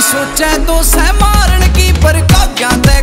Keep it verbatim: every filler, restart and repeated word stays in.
सोचे तो सह मारन की पर काग्या ते